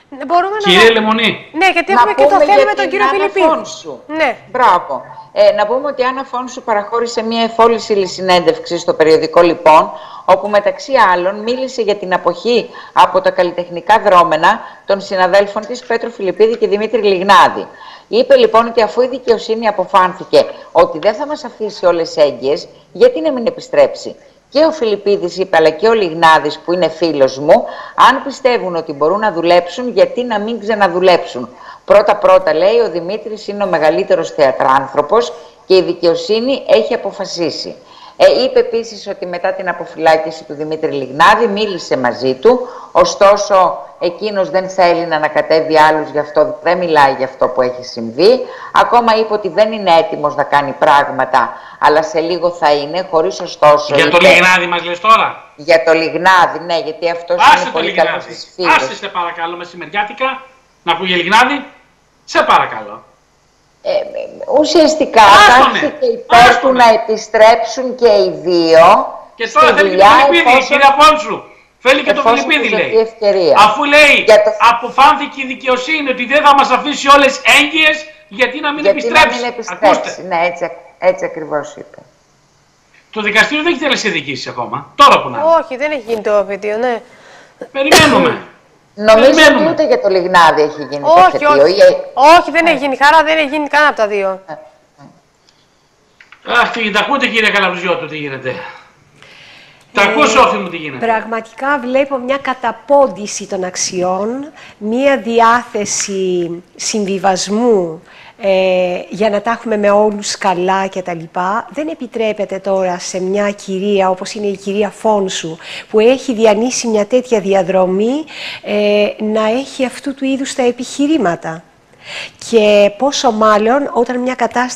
Μπορούμε Κύριε Λεμονή. Ναι, γιατί έχουμε και το θέμα με τον κύριο Φιλιππίδη. Ναι. Μπράβο. Να πούμε ότι η Άννα Φόνσου παραχώρησε μια εφόλησιλη συνέντευξη στο περιοδικό Λοιπόν, όπου μεταξύ άλλων μίλησε για την αποχή από τα καλλιτεχνικά δρόμενα των συναδέλφων της Πέτρο Φιλιππίδη και Δημήτρη Λιγνάδη. Είπε λοιπόν ότι αφού η δικαιοσύνη αποφάνθηκε ότι δεν θα μας αφήσει όλες έγκυες, γιατί να μην επιστρέψει. Και ο Φιλιππίδης είπε, αλλά και ο Λιγνάδης που είναι φίλος μου, αν πιστεύουν ότι μπορούν να δουλέψουν, γιατί να μην ξαναδουλέψουν. Πρώτα-πρώτα, λέει, ο Δημήτρης είναι ο μεγαλύτερος θεατράνθρωπος και η δικαιοσύνη έχει αποφασίσει. Είπε επίσης ότι μετά την αποφυλάκηση του Δημήτρη Λιγνάδη μίλησε μαζί του, ωστόσο εκείνος δεν θέλει να ανακατεύει άλλους, γι' αυτό δεν μιλάει για αυτό που έχει συμβεί. Ακόμα είπε ότι δεν είναι έτοιμος να κάνει πράγματα, αλλά σε λίγο θα είναι, χωρίς ωστόσο... Για το Λιγνάδη μας λες τώρα? Για το Λιγνάδη, ναι, γιατί αυτός είναι πολύ καλός της φίλης. Άσε σε παρακαλώ μεσημεριάτικα να πούμε για Λιγνάδη, σε παρακαλώ. Ουσιαστικά τάχθηκε υπέρ του να επιστρέψουν και οι δύο. Και τώρα θέλει και το Φιλιππίδη, κύριε Φόνσου. Θέλει και το Φιλιππίδη, λέει. Αφού λέει, αποφάνθηκε η δικαιοσύνη ότι δεν θα μας αφήσει όλες έγκυες, γιατί να μην επιστρέψει. Ακούστε. Ναι, έτσι ακριβώς είπε. Το δικαστήριο δεν έχει τελέσει ειδικήσεις ακόμα. Τώρα που να είναι. Όχι, δεν έχει γίνει το βίντεο, ναι. Περιμένουμε. Νομίζω ότι ούτε για το Λιγνάδη έχει γίνει τέτοιο. Όχι, δεν έχει γίνει. Χαρά, δεν έχει γίνει κανένα από τα δύο. Αχ, τα ακούτε, κύριε Καλαβουζιώτου, τι γίνεται. Τα ακούω, Σόφη μου, τι γίνεται. Πραγματικά βλέπω μια καταπόντιση των αξιών, μια διάθεση συμβιβασμού για να τα έχουμε με όλους καλά και τα λοιπά. Δεν επιτρέπεται τώρα σε μια κυρία όπως είναι η κυρία Φόνσου, που έχει διανύσει μια τέτοια διαδρομή, να έχει αυτού του είδους τα επιχειρήματα. Και πόσο μάλλον όταν μια κατάσταση